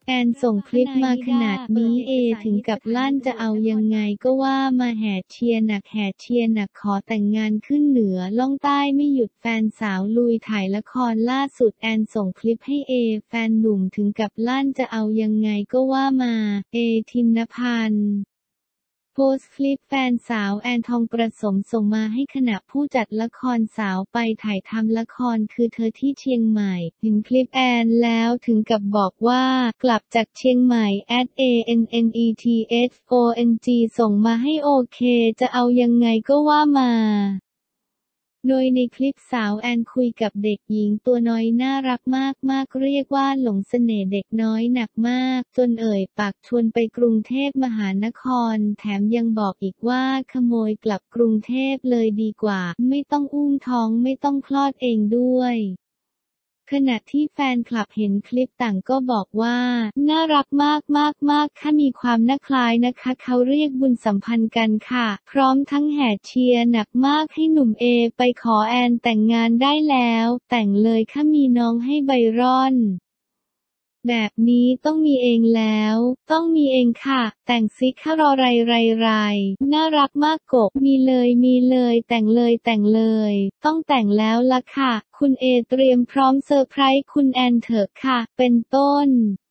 แอนส่งคลิปมาขนาดนี้ถึงกับลั่นจะเอายังไงก็ว่ามาแห่เชียร์หนักขอแต่งงานขึ้นเหนือล่องใต้ไม่หยุดแฟนสาวลุยถ่ายละครล่าสุดแอนส่งคลิปให้แฟนหนุ่มถึงกับลั่นจะเอายังไงก็ว่ามาทินพันธ์โพสต์คลิปแฟนสาวแอนทองประสมส่งมาให้ขณะผู้จัดละครสาวไปถ่ายทำละครคือเธอที่เชียงใหม่เห็นคลิปแอนแล้วถึงกับบอกว่ากลับจากเชียงใหม่@ANNETHONG ส่งมาให้โอเคจะเอายังไงก็ว่ามาโดยในคลิปสาวแอนคุยกับเด็กหญิงตัวน้อยน่ารักมากเรียกว่าหลงเสน่ห์เด็กน้อยหนักมากจนเอ่ยปากชวนไปกรุงเทพมหานครแถมยังบอกอีกว่าขโมยกลับกรุงเทพเลยดีกว่าไม่ต้องอุ้มท้องไม่ต้องคลอดเองด้วยขณะที่แฟนคลับเห็นคลิปต่างก็บอกว่าน่ารักมากค่ะมีความน่าคล้ายนะคะเขาเรียกบุญสัมพันธ์กันค่ะพร้อมทั้งแห่เชียร์หนักมากให้หนุ่มไปขอแอนแต่งงานได้แล้วแต่งเลยค่ะมีน้องให้ใบร่อนแบบนี้ต้องมีเองแล้วต้องมีเองค่ะแต่งซิค่ะรอไรน่ารักมากกบมีเลยแต่งเลยต้องแต่งแล้วล่ะค่ะคุณเตรียมพร้อมเซอร์ไพรส์คุณแอนเถอะค่ะเป็นต้น